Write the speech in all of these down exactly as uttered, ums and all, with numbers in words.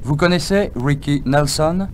Vous connaissez Ricky Nelson?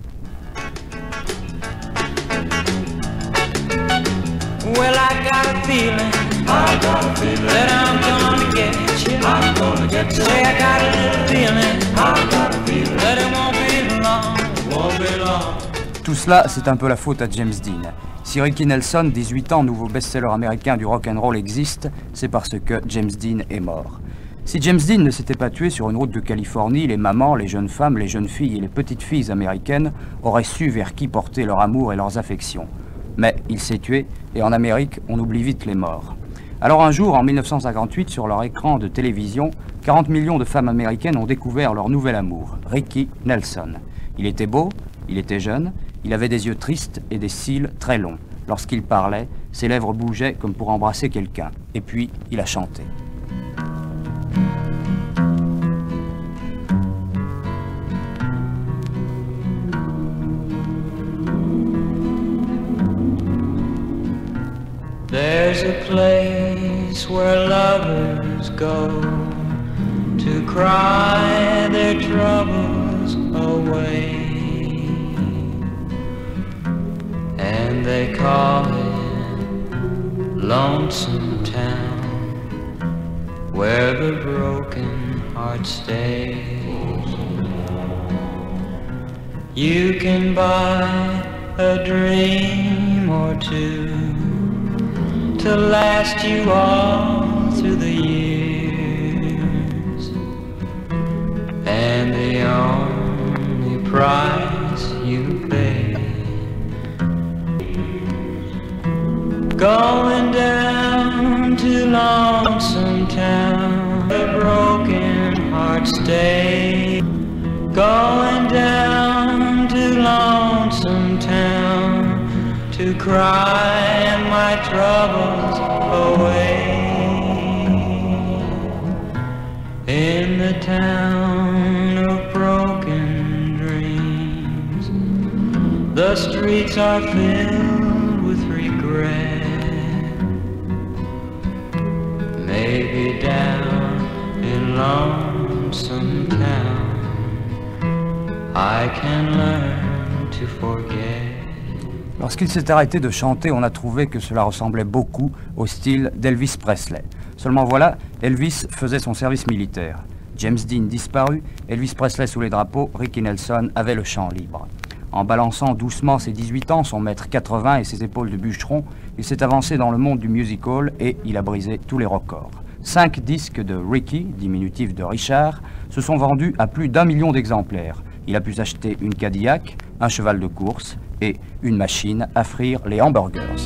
Well, I got a feeling, I got a feeling that I'm gonna get you. I'm gonna get you. Say I got a little feeling, I got a feeling that it won't be long, won't be long. Tout cela, c'est un peu la faute à James Dean. Si Ricky Nelson, dix-huit ans, nouveau best-seller américain du rock'n'roll existe, c'est parce que James Dean est mort. Si James Dean ne s'était pas tué sur une route de Californie, les mamans, les jeunes femmes, les jeunes filles et les petites filles américaines auraient su vers qui porter leur amour et leurs affections. Mais il s'est tué, et en Amérique, on oublie vite les morts. Alors un jour, en mille neuf cent cinquante-huit, sur leur écran de télévision, quarante millions de femmes américaines ont découvert leur nouvel amour, Ricky Nelson. Il était beau, il était jeune, il avait des yeux tristes et des cils très longs. Lorsqu'il parlait, ses lèvres bougeaient comme pour embrasser quelqu'un. Et puis, il a chanté. There's a place where lovers go to cry their troubles away, and they call it Lonesome Town, where the broken heart stays. You can buy a dream or two to last you all through the years, and the only price you pay, going down to Lonesome Town, the broken heart stay, going down to Lonesome Town to cry my troubles away. In the town of broken dreams, the streets are filled with regret. Maybe down in Lonesome Town I can learn to forget. Lorsqu'il s'est arrêté de chanter, on a trouvé que cela ressemblait beaucoup au style d'Elvis Presley. Seulement voilà, Elvis faisait son service militaire. James Dean disparu, Elvis Presley sous les drapeaux, Ricky Nelson avait le champ libre. En balançant doucement ses dix-huit ans, son mètre quatre-vingts et ses épaules de bûcheron, il s'est avancé dans le monde du music hall et il a brisé tous les records. Cinq disques de Ricky, diminutif de Richard, se sont vendus à plus d'un million d'exemplaires. Il a pu s'acheter une Cadillac, un cheval de course et une machine à frire les hamburgers.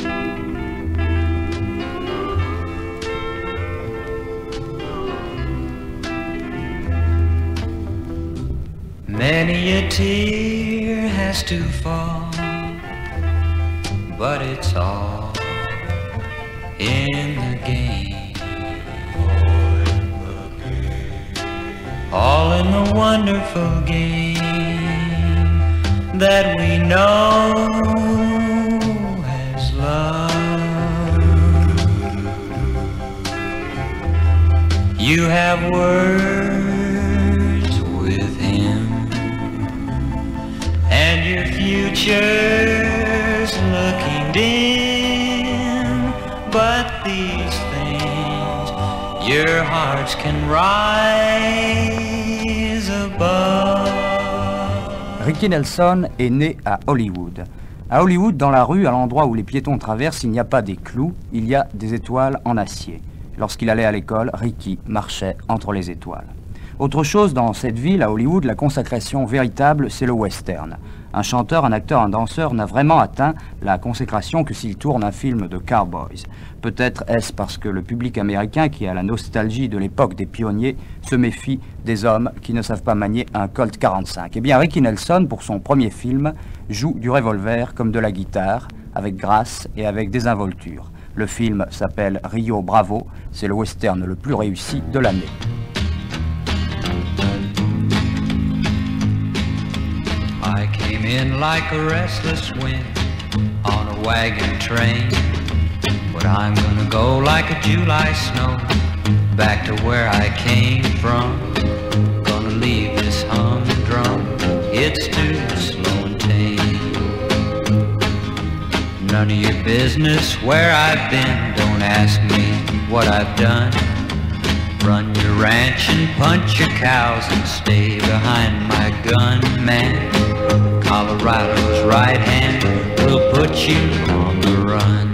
Many a tear has to fall, but it's all in the game. All in the wonderful game that we know as love. You have words with him, and your future's looking dim, but these things your hearts can rise above. Ricky Nelson est né à Hollywood. À Hollywood, dans la rue, à l'endroit où les piétons traversent, il n'y a pas des clous, il y a des étoiles en acier. Lorsqu'il allait à l'école, Ricky marchait entre les étoiles. Autre chose, dans cette ville, à Hollywood, la consécration véritable, c'est le western. Un chanteur, un acteur, un danseur n'a vraiment atteint la consécration que s'il tourne un film de cowboys. Peut-être est-ce parce que le public américain, qui a la nostalgie de l'époque des pionniers, se méfie des hommes qui ne savent pas manier un Colt quarante-cinq. Eh bien, Ricky Nelson, pour son premier film, joue du revolver comme de la guitare, avec grâce et avec désinvolture. Le film s'appelle Rio Bravo, c'est le western le plus réussi de l'année. I came in like a restless wind on a wagon train, but I'm gonna go like a July snow back to where I came from. Gonna leave this humdrum none of your business where I've been. Don't ask me what I've done. Run your ranch and punch your cows and stay behind my gun, man. Colorado's right hand will put you on the run.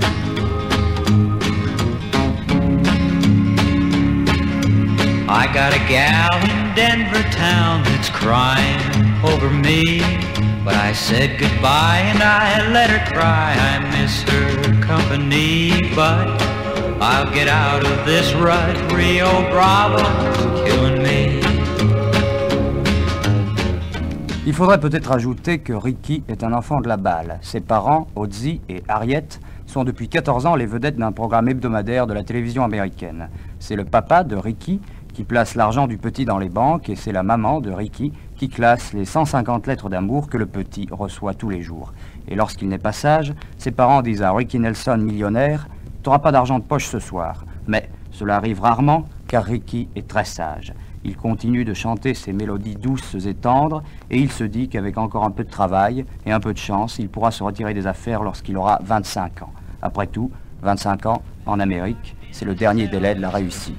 I got a gal in Denver town that's crying over me, but I said goodbye and I let her cry. I miss her company, but I'll get out of this rut. Rio Bravo's killing me. Il faudrait peut-être ajouter que Ricky est un enfant de la balle. Ses parents, Ozzy et Harriet, sont depuis quatorze ans les vedettes d'un programme hebdomadaire de la télévision américaine. C'est le papa de Ricky qui place l'argent du petit dans les banques et c'est la maman de Ricky qui classe les cent cinquante lettres d'amour que le petit reçoit tous les jours. Et lorsqu'il n'est pas sage, ses parents disent à Ricky Nelson, millionnaire, « T'auras pas d'argent de poche ce soir ». Mais cela arrive rarement car Ricky est très sage. Il continue de chanter ses mélodies douces et tendres et il se dit qu'avec encore un peu de travail et un peu de chance, il pourra se retirer des affaires lorsqu'il aura vingt-cinq ans. Après tout, vingt-cinq ans, en Amérique, c'est le dernier délai de la réussite.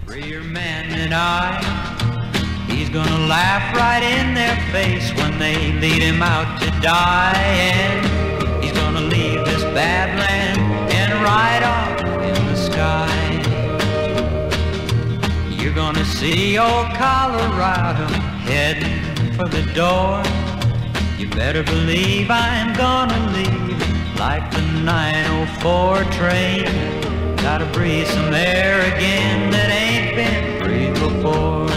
He's gonna laugh right in their face when they lead him out to die. And he's gonna leave this bad land and ride off in the sky. You're gonna see old Colorado heading for the door. You better believe I'm gonna leave like the nine oh four train. Gotta breathe some air again that ain't been breathed before.